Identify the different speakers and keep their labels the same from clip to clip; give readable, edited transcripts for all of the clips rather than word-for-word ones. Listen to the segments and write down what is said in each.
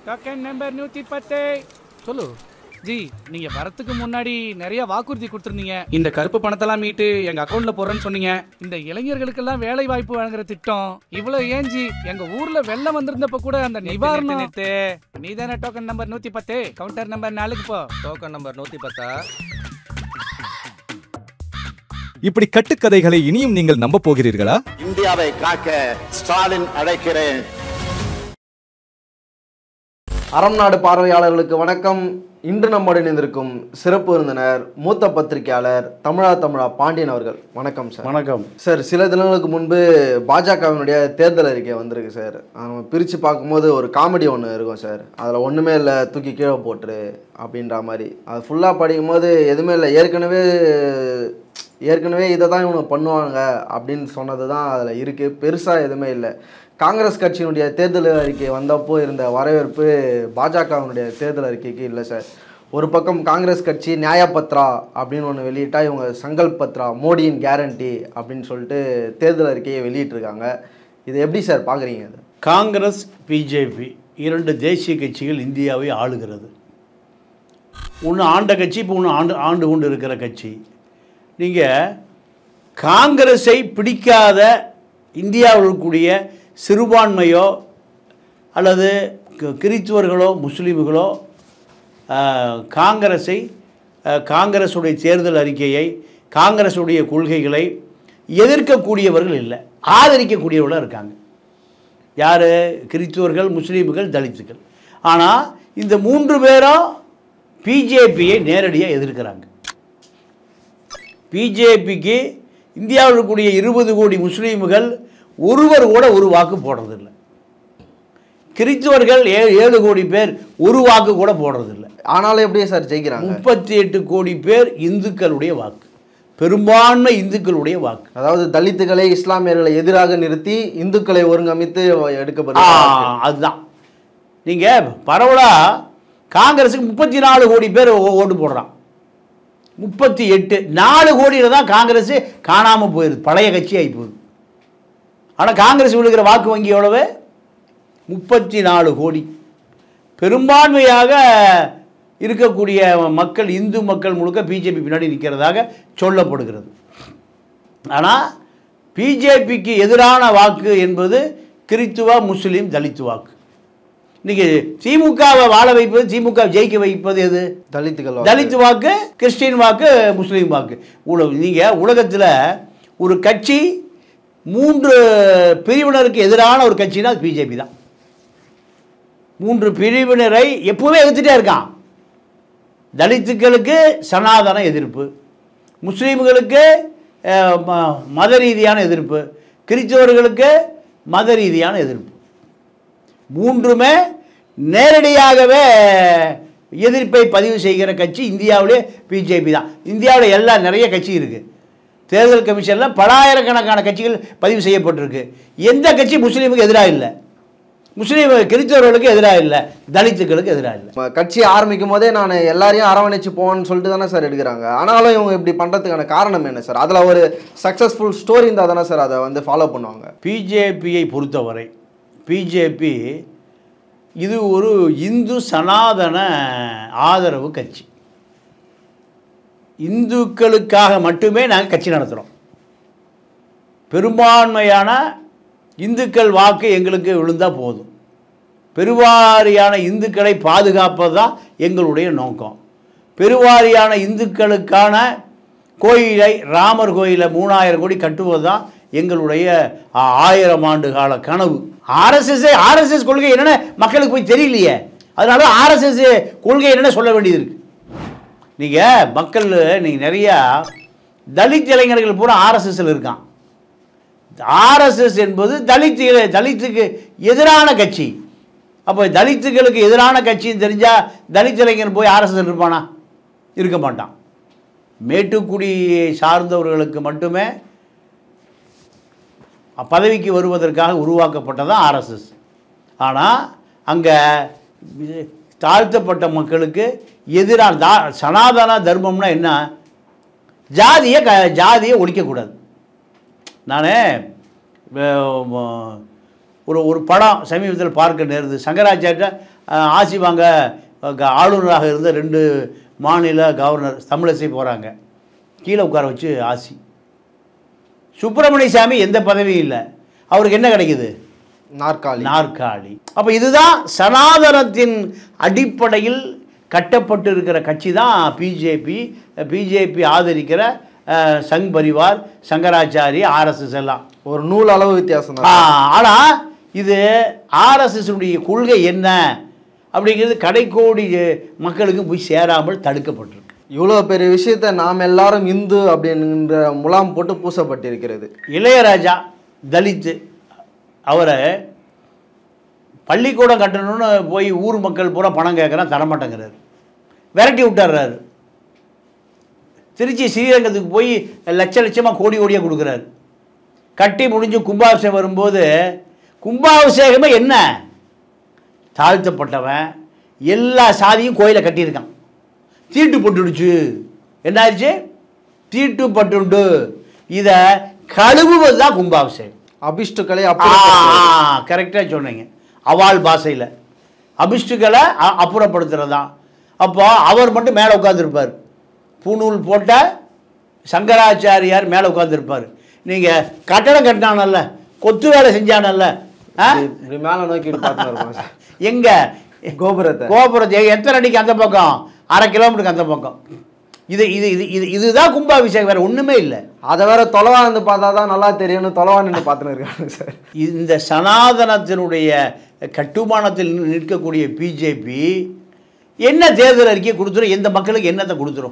Speaker 1: Token number 110 சொல்லு G. நீங்க வரதுக்கு முன்னாடி நிறைய வாக்குறுதி கொடுத்துருந்தீங்க. இந்த கருப்பு பணத்தெல்லாம் மீட்டு எங்க அக்கௌண்ட்ல போறேன்னு சொன்னீங்க. இந்த இளைஞர்களுக்கெல்லாம் வேலை வாய்ப்பு வழங்குற திட்டம் இவ்வளவு ஏஞ்சி எங்க ஊர்ல வெள்ளம் வந்திருந்தப்ப கூட அந்த நிவாரணம் நீதானே டோக்கன் நம்பர் 110 கவுண்டர் நம்பர் 4க்கு போ.
Speaker 2: Token number 110.
Speaker 3: இப்படி கட்டுக்கதைகளை இனியும் நீங்கள் நம்ப போகிறீர்களா?
Speaker 4: இந்தியாவை காக்க ஸ்டாலின் அழைக்கிறேன்.
Speaker 5: அறம் நாடு பார்வையாளர்களுக்கு வணக்கம். இன்று நம்முடன் இணைந்திருக்கும் சிறப்பு விருந்தினர் மூத்த பத்திரிகையாளர் தமிழா பாண்டியன் அவர்கள். வணக்கம் சார்.
Speaker 6: வணக்கம்
Speaker 5: சார். சில தினங்களுக்கு முன்பு பாஜகவினுடைய தேர்தல் அறிக்கை வந்திருக்கு சார். நம்ம பிரித்து பார்க்கும்போது ஒரு காமெடி ஒன்று இருக்கும் சார். அதில் ஒன்றுமே இல்லை, தூக்கி கீழே போட்டுரு அப்படின்ற மாதிரி. அது ஃபுல்லாக படிக்கும் போது எதுவுமே இல்லை, ஏற்கனவே இதை தான் இவங்க பண்ணுவாங்க அப்படின்னு சொன்னது தான் அதில் இருக்குது. பெருசாக எதுவுமே இல்லை. காங்கிரஸ் கட்சியினுடைய தேர்தல் அறிக்கை வந்தப்போ இருந்த வரவேற்பு பாஜகவினுடைய தேர்தல் அறிக்கைக்கு இல்லை சார். ஒரு பக்கம் காங்கிரஸ் கட்சி நியாயபத்ரா அப்படின்னு ஒன்று வெளியிட்டா, இவங்க சங்கல்ப் பத்ரா மோடியின் கேரண்டி அப்படின்னு சொல்லிட்டு தேர்தல் அறிக்கையை வெளியிட்டிருக்காங்க. இது எப்படி சார் பார்க்குறீங்க? அது
Speaker 6: காங்கிரஸ் பிஜேபி இரண்டு தேசிய கட்சிகள் இந்தியாவை ஆளுகிறது. ஒன்று ஆண்ட கட்சி, இப்போ ஒன்று ஆண்டு கொண்டு இருக்கிற கட்சி. நீங்கள் காங்கிரஸை பிடிக்காத இந்தியாவில் இருக்கக்கூடிய சிறுபான்மையோ அல்லது கிறிஸ்துவர்களோ முஸ்லீம்களோ காங்கிரஸுடைய தேர்தல் அறிக்கையை, காங்கிரஸுடைய கொள்கைகளை எதிர்க்கக்கூடியவர்கள் இல்லை, ஆதரிக்கக்கூடியவர்களாக இருக்காங்க. யார்? கிறிஸ்துவர்கள், முஸ்லீம்கள், தலித்துகள். ஆனால் இந்த மூன்று பேரும் பிஜேபியை நேரடியாக எதிர்க்கிறாங்க. பிஜேபிக்கு இந்தியாவில் இருக்கக்கூடிய 20 கோடி முஸ்லீம்கள் ஒருவர் கூட ஒரு வாக்கு போடுறதில்லை. கிறிஸ்துவர்கள் 7 கோடி பேர் ஒரு வாக்கு கூட போடுறதில்லை.
Speaker 5: ஆனாலும் எப்படியே சார் ஜெயிக்கிறாங்க?
Speaker 6: 38 கோடி பேர் இந்துக்களுடைய வாக்கு, பெரும்பான்மை இந்துக்களுடைய வாக்கு.
Speaker 5: அதாவது தலித்துகளை இஸ்லாமியர்களை எதிராக நிறுத்தி இந்துக்களை ஒருங்கமைத்து எடுக்கப்படுது.
Speaker 6: அதுதான். நீங்கள் பரவலாக காங்கிரஸுக்கு 34 கோடி பேர் ஓட்டு போடுறான். 38 4 கோடியில் தான் காங்கிரஸ் காணாமல் போயிடுது, பழைய கட்சி ஆகி போகுது. ஆனால் காங்கிரஸ் விழுகிற வாக்கு வங்கி எவ்வளவு? 34 கோடி. பெரும்பான்மையாக இருக்கக்கூடிய மக்கள், இந்து மக்கள் முழுக்க பிஜேபி பின்னாடி நிற்கிறதாக சொல்லப்படுகிறது. ஆனால் பிஜேபிக்கு எதிரான வாக்கு என்பது கிறிஸ்துவ, முஸ்லீம், தலித்து வாக்கு. இன்றைக்கி திமுகவை வாழ வைப்பது, திமுக ஜெயிக்க வைப்பது எது?
Speaker 5: தலித்துகள்.
Speaker 6: தலித்து வாக்கு, கிறிஸ்டின் வாக்கு, முஸ்லீம் வாக்கு. நீங்கள் உலகத்தில் ஒரு கட்சி 3 பிரிவினருக்கு எதிரான ஒரு கட்சினா அது பிஜேபி தான். 3 பிரிவினரை எப்பவுமே எதிர்த்துட்டே இருக்கான். தலித்துக்களுக்கு சனாதன எதிர்ப்பு, முஸ்லீம்களுக்கு மத ரீதியான எதிர்ப்பு, கிறிஸ்தவர்களுக்கு மத ரீதியான எதிர்ப்பு. மூன்றுமே நேரடியாகவே எதிர்ப்பை பதிவு செய்கிற கட்சி இந்தியாவிலே பிஜேபி தான். இந்தியாவில் நிறைய கட்சி இருக்குது. தேர்தல் கமிஷனில் பலாயிரக்கணக்கான கட்சிகள் பதிவு செய்யப்பட்டிருக்கு. எந்த கட்சி முஸ்லீமுக்கு எதிராக இல்லை, முஸ்லீம் கிறிஸ்தவர்களுக்கு எதிராக இல்லை, தலித்துக்களுக்கு எதிராக இல்லை.
Speaker 5: கட்சி ஆரம்பிக்கும் போதே நான் எல்லாரையும் அரவணைச்சு போவேன்னு சொல்லிட்டு தானே சார் எடுக்கிறாங்க. ஆனாலும் இவங்க இப்படி பண்ணுறதுக்கான காரணம் என்ன சார்? அதில் ஒரு சக்ஸஸ்ஃபுல் ஸ்டோரி இருந்தால் தானே சார் அதை ஃபாலோ பண்ணுவாங்க.
Speaker 6: பிஜேபியை பொறுத்தவரை பிஜேபி இது ஒரு இந்து சனாதன ஆதரவு கட்சி. இந்துக்களுக்காக மட்டுமே நாங்கள் கட்சி நடத்துகிறோம். பெரும்பான்மையான இந்துக்கள் வாக்கு எங்களுக்கு விழுந்தால் போதும். பெருவாரியான இந்துக்களை பாதுகாப்பது தான் எங்களுடைய நோக்கம். பெருவாரியான இந்துக்களுக்கான கோயிலை, ராமர் கோயிலை 3000 கோடி கட்டுவது தான் எங்களுடைய 1000 ஆண்டு கால கனவு. ஆர்எஸ்எஸ் கொள்கை என்னென்ன மக்களுக்கு போய் தெரியலையே, அதனால ஆர்எஸ்எஸ் கொள்கை என்னென்ன சொல்ல வேண்டியது இருக்குது. நீங்கள் நிறையா தலித் இளைஞர்கள் பூரா ஆர்எஸ்எஸ்ல இருக்கான். ஆர்எஸ்எஸ் என்பது தலித்துக்கு எதிரான கட்சி. அப்போ தலித்துகளுக்கு எதிரான கட்சின்னு தெரிஞ்சால் தலித் இளைஞர் போய் ஆர்எஸ்எஸ் இருப்பானா? இருக்க மாட்டான். மேட்டுக்குடியை சார்ந்தவர்களுக்கு மட்டுமே பதவிக்கு வருவதற்காக உருவாக்கப்பட்டதான் ஆர்எஸ்எஸ். ஆனால் அங்கே தாழ்த்தப்பட்ட மக்களுக்கு எதிரான சனாதன தர்மம்னா என்ன? ஜாதியை ஒழிக்கக்கூடாது. நான் ஒரு படம் சமீபத்தில் பார்க்க நேர்ந்து, சங்கராச்சாரிய ஆட்சி வாங்க ஆளுநராக இருந்த 2 மாநில கவர்னர் தமிழிசை போகிறாங்க, கீழே உட்கார வச்சு ஆட்சி. சுப்பிரமணிய சாமி எந்த பதவியும் இல்லை, அவருக்கு என்ன கிடைக்குது? நாற்காலி. அப்போ இதுதான் சனாதனத்தின் அடிப்படையில் கட்டப்பட்டு இருக்கிற கட்சி தான் பிஜேபி ஆதரிக்கிற சங் பரிவார், சங்கராச்சாரி, ஆர்எஸ்எஸ் எல்லாம்
Speaker 5: ஒரு நூல் அளவு வித்தியாசம்.
Speaker 6: ஆனால் இது ஆர்எஸ்எஸ்னுடைய கொள்கை என்ன அப்படிங்கிறது கடைக்கோடி மக்களுக்கு போய் சேராமல் தடுக்கப்பட்டிருக்கு.
Speaker 5: இவ்வளோ பெரிய விஷயத்தை நாம் எல்லாரும் இந்து அப்படின்ற முலாம் போட்டு பூசப்பட்டிருக்கிறது.
Speaker 6: இளையராஜா தலித்து, அவரை பள்ளிக்கூடம் கட்டணும்னு போய் ஊர் மக்கள் பூரா பணம் கேட்குறான், தரமாட்டேங்கிறாரு, விரட்டி விட்டுறாரு. திருச்சி ஸ்ரீரங்கத்துக்கு போய் லட்சமாக கோடியாக கொடுக்குறாரு. கட்டி முடிஞ்சு கும்பாபிஷேகம் வரும்போது கும்பாபிஷேகமே என்ன, தாழ்த்தப்பட்டவன் எல்லா சாதியும் கோயிலை கட்டியிருக்கான், தீட்டு பட்டுடுச்சு. என்ன ஆயிடுச்சு? தீட்டு பட்டுண்டு. இதை கழுவுவது தான் கும்பாபிஷேகம்.
Speaker 5: அபிஷ்டுக்களை
Speaker 6: கரெக்டாக சொன்னீங்க. அவால் பாஷையில் அபிஷ்டுக்களை அப்புறப்படுத்துறது தான். அப்போ அவர் மட்டும் மேலே உட்காந்துருப்பார், பூநூல் போட்ட சங்கராச்சாரியார் மேலே உட்காந்துருப்பார். நீங்கள் கட்டடம் கட்டினானல்ல, கொத்து வேலை செஞ்சானல்ல,
Speaker 5: மேலே நோக்கி
Speaker 6: எங்கே கோபுரத்தை எத்தனை அடிக்கு அந்த பக்கம், 1/2 கிலோமீட்டருக்கு அந்த பக்கம். இதுதான் கும்பாபிஷேகம், வேறு ஒன்றுமே இல்லை.
Speaker 5: அதை வேற தொலைவா இருந்து பார்த்தா தான் நல்லா தெரியும்னு தொலைவா நின்று பார்த்துன்னு இருக்காங்க சார்.
Speaker 6: இந்த சனாதனத்தினுடைய கட்டுமானத்தில் நிற்கக்கூடிய பிஜேபி என்ன தேர்தல் அறிக்கையை கொடுத்துரும், எந்த மக்களுக்கு என்னத்தை கொடுத்துரும்?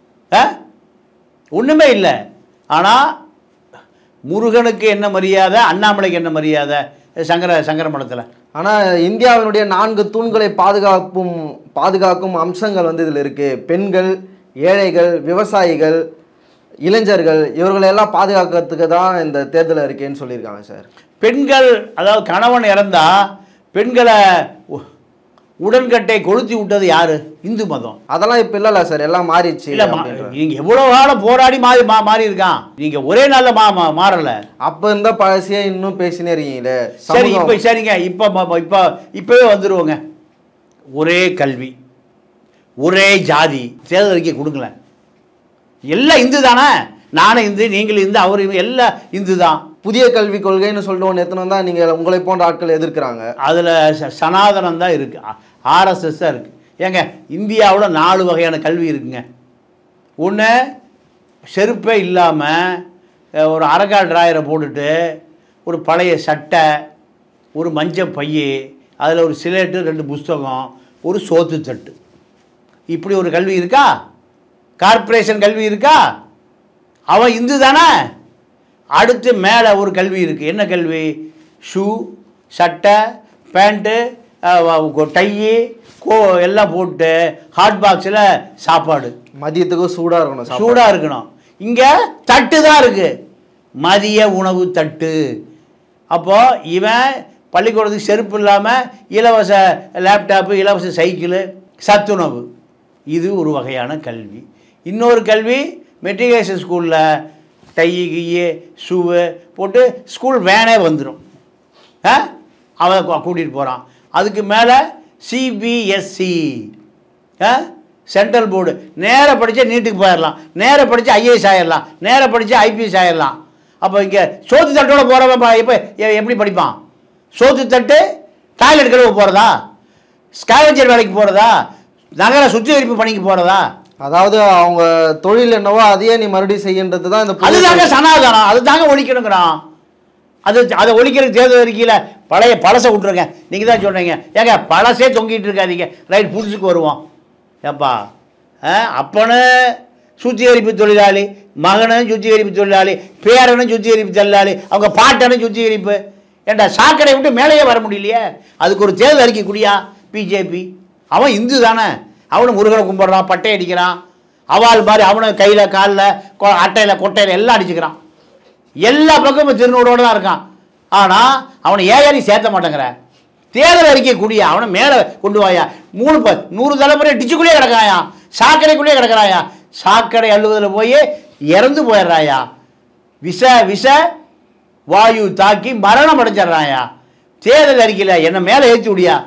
Speaker 6: ஒன்றுமே இல்லை. ஆனால் முருகனுக்கு என்ன மரியாதை, அண்ணாமலைக்கு என்ன மரியாதை சங்கர மடத்தில்?
Speaker 5: ஆனால் இந்தியாவினுடைய 4 தூண்களை பாதுகாக்கும் அம்சங்கள் வந்து இதில் இருக்குது. பெண்கள், ஏழைகள், விவசாயிகள், இளைஞர்கள், இவர்களெல்லாம் பாதுகாக்கிறதுக்கு தான் இந்த தேர்தல் அறிக்கைன்னு சொல்லியிருக்காங்க சார். பெண்கள்,
Speaker 6: அதாவது கணவன் இறந்தா பெண்களை உடன்கட்டை கொளுத்தி விட்டது யாரு? இந்து மதம்.
Speaker 5: அதெல்லாம் இப்போ இல்லைல்ல சார், எல்லாம் மாறிடுச்சு.
Speaker 6: இல்லை, நீங்கள் எவ்வளோ காலம் போராடி மாறி இருக்கான், நீங்கள் ஒரே நாளில் மாறலை.
Speaker 5: அப்போ இருந்த பழசியே இன்னும் பேசினே இருக்கீங்களே.
Speaker 6: சரி, இப்போ சரிங்க, இப்போவே வந்துடுவோங்க. ஒரே கல்வி, ஒரே ஜாதி, தேர்தல் அறிக்கை கொடுங்களேன். எல்லாம் இந்து தானே, நானும் இந்து, நீங்களும் இந்து, அவர் எல்லாம் இந்து தான்.
Speaker 5: புதிய கல்விக் கொள்கைன்னு சொல்லிட்டு ஒன்று எத்தனை தான் நீங்கள் உங்களை போன்ற ஆட்கள் எதிர்க்கிறாங்க.
Speaker 6: அதில் சனாதனம் தான் இருக்குது, ஆர்எஸ்எஸ் தான் இருக்குது. ஏங்க, இந்தியாவில் 4 வகையான கல்வி இருக்குங்க. ஒன்று, செருப்பே இல்லாமல் ஒரு அரக்கால் டிராயரை போட்டுட்டு ஒரு பழைய சட்டை, ஒரு மஞ்சள் பைய, அதில் ஒரு சிலேட்டு, 2 புஸ்தகம், ஒரு சோத்து தட்டு, இப்படி ஒரு கல்வி இருக்கா? கார்ப்பரேஷன் கல்வி இருக்கா? அவன் இந்து தானே. அடுத்து மேலே ஒரு கல்வி இருக்குது. என்ன கல்வி? ஷூ, சட்டை, பேண்ட்டு, டையி, எல்லாம் போட்டு ஹாட் பாக்ஸில் சாப்பாடு,
Speaker 5: மதியத்துக்கும் சூடாக
Speaker 6: இருக்கணும். இங்கே தட்டு தான் இருக்குது, மதிய உணவு தட்டு. அப்போது இவன் பள்ளிக்கூடத்துக்கு செருப்பு இல்லாமல் இலவச லேப்டாப்பு, இலவச சைக்கிளு, சத்துணவு. இது ஒரு வகையான கல்வி. இன்னொரு கல்வி, மெட்ரிகுலேஷன் ஸ்கூலில் டை, கிய்யு, ஷூவு போட்டு ஸ்கூல் வேனே வந்துடும், அவன் கூட்டிகிட்டு போகிறான். அதுக்கு மேலே சிபிஎஸ்சி, சென்ட்ரல் போர்டு. நேராக படித்தா நீட்டுக்கு போயிடலாம், நேராக படித்தா ஐஏஎஸ் ஆகிடலாம், நேராக படித்தா ஐபிஎஸ் ஆகிடலாம். அப்போ இங்கே சோத்து தட்டோட போகிறவன் இப்போ எப்படி படிப்பான்? சோத்து தட்டு, டாய்லெட் கழுவ போகிறதா, ஸ்கேவஞ்சர் வேலைக்கு போகிறதா, நகர சுத்திகரிப்பு பணிக்கு போகிறதா?
Speaker 5: அதாவது அவங்க தொழில் என்னவோ அதையே நீ மறுபடியும் செய்யன்றது தான் இந்த.
Speaker 6: அதுதாங்க சனாதனம், அதுதாங்க ஒழிக்கணுங்கிறான். அதை ஒழிக்கிறதுக்கு தேர்தல் அறிக்கையில் பழசை விட்டுருங்க. நீங்கள் தான் சொல்கிறீங்க, ஏங்க பழசே தொங்கிட்டு இருக்காதீங்க, ரைட், புதுசுக்கு வருவோம். ஏப்பா, அப்பனு சுத்திகரிப்பு தொழிலாளி, மகனும் சுத்திகரிப்பு தொழிலாளி, பேரனும் சுத்திகரிப்பு தொழிலாளி, அவங்க பாட்டனும் சுத்திகரிப்பு. ஏண்டா சாக்கடை விட்டு மேலேயே வர முடியலையே, அதுக்கு ஒரு தேர்தல் அறிக்கை கூடியா பிஜேபி? அவன் இந்து தானே, அவனு முருகனை கும்பிட்றான், பட்டை அடிக்கிறான், அவால் மாதிரி அவனை கையில், காலில், அட்டையில், கொட்டையில் எல்லாம் அடிச்சுக்கிறான். எல்லா பக்கமும் திருநூறோடு தான் இருக்கான். ஆனால் அவனை ஏறி சேர்த்த மாட்டேங்கிற. தேர்தல் அறிக்கை கூடிய அவனை மேலே கொண்டு வாயா. 100 தலைமுறை டிச்சுக்குள்ளேயே கிடக்கிறாயா, சாக்கடைக்குள்ளேயே கிடக்கிறாயா, சாக்கடை அள்ளுவதில் போய் இறந்து போயிடுறாயா, விஷ வாயு தாக்கி மரணம் அடைஞ்சிட்றாயா. தேர்தல் அறிக்கையில் என்னை மேலே ஏற்றி விடியா,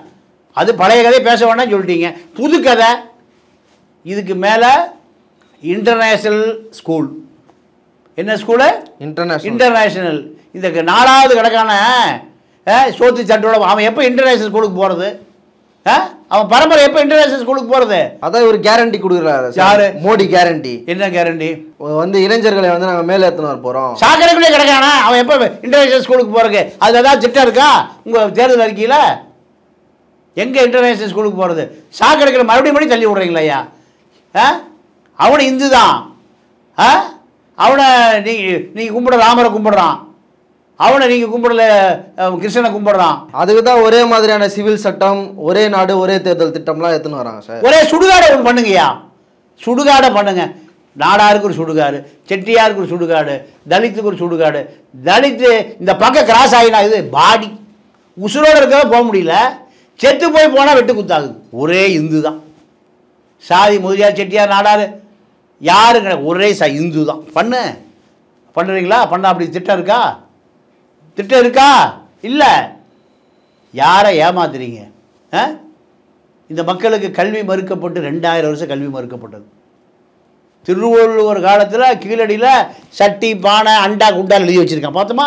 Speaker 6: அது பழைய கதை பேச வேண்டாம்னு சொல்லிட்டீங்க. புது கதை. இதுக்கு மேலே இன்டர்நேஷ்னல் ஸ்கூல். என்ன ஸ்கூலு? இன்டர்நேஷ்னல். இந்த 4வது கணக்கான சோத்து சட்டோட அவன் எப்போ இன்டர்நேஷ்னல் ஸ்கூலுக்கு போகிறது? அவன் பரம்பரை எப்போ இன்டர்நேஷ்னல் ஸ்கூலுக்கு போகிறது?
Speaker 5: அதான் ஒரு கேரண்டி கொடுக்குறாரு.
Speaker 6: யாரு?
Speaker 5: மோடி கேரண்டி.
Speaker 6: என்ன கேரண்டி?
Speaker 5: வந்து இளைஞர்களை வந்து நாங்கள் மேலே எடுத்துன்னு வர போகிறோம்.
Speaker 6: சாக்கடைக்குள்ளே கிடக்கானா அவன் எப்போ இன்டர்நேஷ்னல் ஸ்கூலுக்கு போகிறதுக்கு? அது ஏதாவது திட்டம் இருக்கா உங்கள் தேர்தல் அறிக்கையில்? எங்கே இன்டர்நேஷ்னல் ஸ்கூலுக்கு போகிறது? சாக்கடைக்குள்ள மறுபடியும் தள்ளி விட்றீங்களா ஐயா? அவனை இந்து தான். அவனை நீங்கள் கும்பிட ராமரை கும்பிடுறான், அவனை நீங்கள் கும்பிடல கிருஷ்ணனை கும்பிடுறான்.
Speaker 5: அதுக்கு தான் ஒரே மாதிரியான சிவில் சட்டம், ஒரே நாடு ஒரே தேர்தல் திட்டம்லாம் எடுத்துன்னு வராங்க சார்.
Speaker 6: ஒரே சுடுகாடை ஒன்று பண்ணுங்கய்யா, சுடுகாடை பண்ணுங்க. நாடாருக்கு ஒரு சுடுகாடு, செட்டியாருக்கு ஒரு சுடுகாடு, தலித்துக்கு ஒரு சுடுகாடு. தலித்து இந்த பக்கம் கிராஸ் ஆகினா இது பாடி உசுரோடு இருக்கவே போக முடியல, செத்து போய் போனால் வெட்டு குத்தாகுது. ஒரே இந்து தான். சாதி முதலியார் செட்டியார் நாடாரு யாருங்க ஒரே இந்து தான். பண்ணுறீங்களா? பண்ண அப்படி திட்டம் இருக்கா? திட்டம் இருக்கா? இல்லை. யாரை ஏமாத்துறீங்க? இந்த மக்களுக்கு கல்வி மறுக்கப்பட்டு 2000 வருஷம் கல்வி மறுக்கப்பட்டது. திருவள்ளுவர் காலத்தில் கீழடியில் சட்டி பானை அண்டா குண்டா எழுதி வச்சுருக்கான் பார்த்தோமா?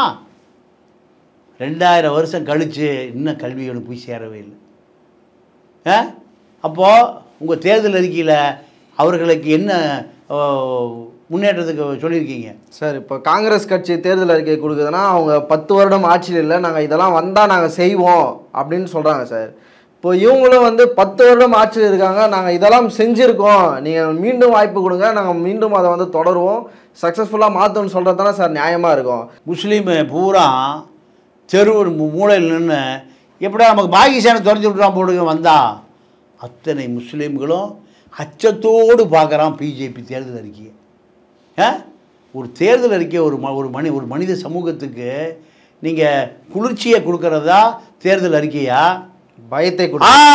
Speaker 6: 2000 வருஷம் கழித்து இன்னும் கல்வி ஒன்று போய் சேரவே இல்லை. அப்போது உங்கள் தேர்தல் அறிக்கையில் அவர்களுக்கு என்ன முன்னேற்றத்துக்கு சொல்லியிருக்கீங்க
Speaker 5: சார்? இப்போ காங்கிரஸ் கட்சி தேர்தல் அறிக்கை கொடுக்குதுன்னா அவங்க 10 வருடம் ஆட்சியில் இல்லை, நாங்கள் இதெல்லாம் வந்தால் நாங்கள் செய்வோம் அப்படின்னு சொல்கிறாங்க சார். இப்போ இவங்களும் வந்து 10 வருடம் ஆட்சியில் இருக்காங்க, நாங்கள் இதெல்லாம் செஞ்சுருக்கோம், நீங்கள் மீண்டும் வாய்ப்பு கொடுங்க, நாங்கள் மீண்டும் அதை வந்து தொடருவோம், சக்ஸஸ்ஃபுல்லாக மாற்றோன்னு சொல்கிறது தானே சார் நியாயமாக இருக்கும்?
Speaker 6: முஸ்லீம் பூரா தெருவு மூலையில் நின்று எப்படியா நமக்கு பாகிஸ்தானை துறைஞ்சி விட்டுறான் போடுங்க வந்தா அத்தனை முஸ்லீம்களும் அச்சத்தோடு பார்க்குறான் பிஜேபி தேர்தல் அறிக்கையை. ஒரு தேர்தல் அறிக்கை ஒரு மனித சமூகத்துக்கு நீங்கள் குளிர்ச்சியை கொடுக்கறதா தேர்தல் அறிக்கையா
Speaker 5: பயத்தை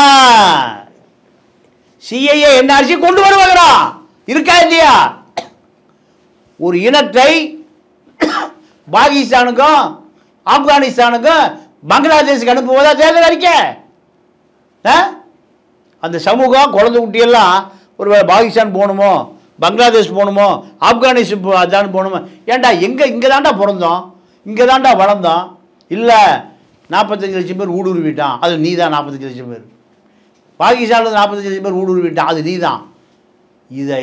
Speaker 6: சிஐஏ என்ஆர்சி கொண்டு வருவாங்கிறான் இருக்கா இல்லையா? ஒரு இனத்தை பாகிஸ்தானுக்கும் ஆப்கானிஸ்தானுக்கும் பங்களாதேஷுக்கு அனுப்புவதா தேர்தல் அறிக்கை? அந்த சமூகம் குழந்தை குட்டியெல்லாம் ஒரு பாகிஸ்தான் போகணுமோ, பங்களாதேஷ் போகணுமோ, ஆப்கானிஸ்தான் போகணுமோ? ஏன்டா இங்கே தாண்டா பிறந்தோம், இங்கே தாண்டா வளர்ந்தோம். இல்லை 45 லட்சம் பேர் ஊடுருவிட்டான், அது நீ தான். 45 லட்சம் பேர் பாகிஸ்தானில் 45 லட்சம் பேர் ஊடுருவிட்டான், அது நீ தான். இதை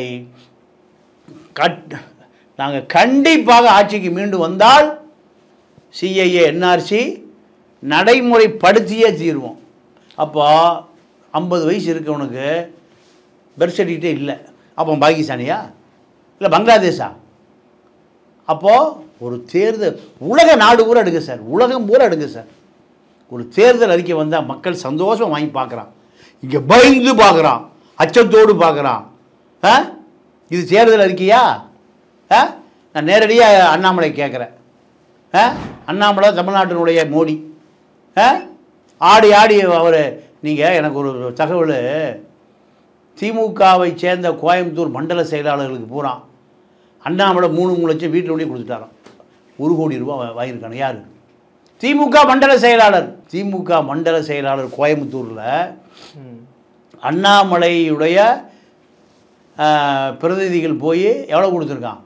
Speaker 6: நாங்கள் கண்டிப்பாக ஆட்சிக்கு மீண்டும் வந்தால் சிஐஏ என்ஆர்சி நடைமுறைப்படுத்தியே தீர்வோம். அப்போ 50 வயசு இருக்கவனுக்கு பர்த் சர்டிஃபிகேட்டே இல்லை, அப்போ பாகிஸ்தானியா இல்லை பங்களாதேஷா? அப்போது ஒரு தேர்தல் உலக நாடு பூரா எடுங்க சார், உலகம் பூரா எடுங்க சார். ஒரு தேர்தல் அறிக்கை வந்தால் மக்கள் சந்தோஷம் வாங்கி பார்க்குறான், இங்கே பயந்து பார்க்குறான், அச்சத்தோடு பார்க்குறான். இது தேர்தல் அறிக்கையா? நான் நேரடியாக அண்ணாமலை கேட்குறேன். அண்ணாமலை தமிழ்நாட்டினுடைய மோடி. ஆடி ஆடி அவர் நீங்கள் எனக்கு ஒரு தகவல், திமுகவை சேர்ந்த கோயம்புத்தூர் மண்டல செயலாளர்களுக்கு பூரா அண்ணாமலை 3 லட்சம் வீட்டில் கொண்டு கொடுத்துட்டாராம். 1 கோடி ரூபாய் வாங்கியிருக்காங்க. யார்? திமுக மண்டல செயலாளர். திமுக மண்டல செயலாளர் கோயம்புத்தூரில் அண்ணாமலையுடைய பிரதிநிதிகள் போய் எவ்வளோ கொடுத்துருக்கான்?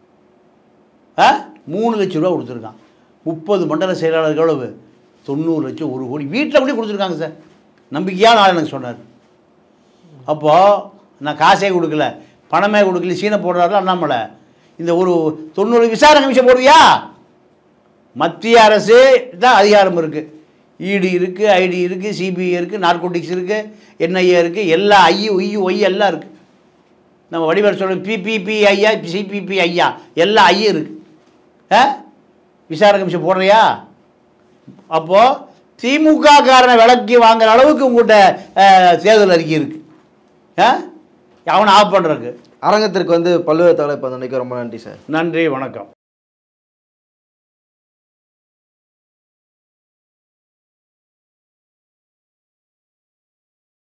Speaker 6: 3 லட்சம் ரூபா கொடுத்துருக்கான். 30 மண்டல செயலாளர்கள் எவ்வளவு? 90 லட்சம், 1 கோடி வீட்டில் கூட கொடுத்துருக்காங்க சார். நம்பிக்கையான ஆள் எனக்கு சொன்னார். அப்போது நான் காசே கொடுக்கல, பணமே கொடுக்கல, சீனை போடுறாரு அண்ணாமலை. இந்த ஒரு 90 விசாரணை கமிஷன் போடுவியா? மத்திய அரசு தான் அதிகாரம் இருக்குது. இடி இருக்குது, ஐடி இருக்குது, சிபிஐ இருக்குது, நார்கோட்டிக்ஸ் இருக்குது, என்ஐஏ இருக்குது, எல்லா ஒய் எல்லாம் இருக்குது. நம்ம வடிவேல் சொல்ல பிபிபி ஐயா, சிபிபி ஐயா, எல்லா ஐயும் இருக்குது. விசாரணை கமிஷன் போடுறியா? அப்போது திமுக காரனை விலக்கி வாங்குற அளவுக்கு உங்கள்கிட்ட தேர்தல் அறிக்கை இருக்குது. அவனை ஆஃப் பண்ணுறதுக்கு.
Speaker 5: அரங்கத்திற்கு வந்து பல்வேறு தலைப்பு நினைக்க ரொம்ப நன்றி சார்.
Speaker 6: நன்றி, வணக்கம்.